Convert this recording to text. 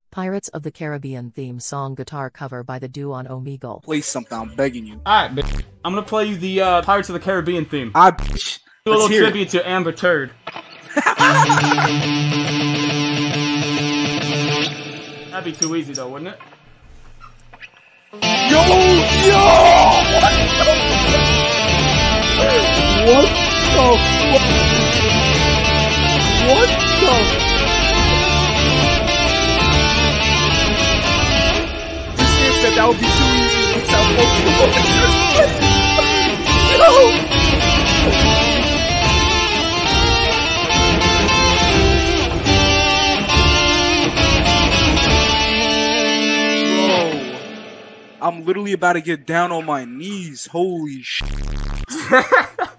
Pirates of the Caribbean theme song guitar cover by the Dooo on OMEGLE. Play something, I'm begging you. Alright, bitch. I'm gonna play you the Pirates of the Caribbean theme. Bitch. Do a little tribute to Amber Turd. That'd be too easy though, wouldn't it? Yo! What the? This man said that would be too easy. It's Bro, I'm literally about to get down on my knees. Holy shit.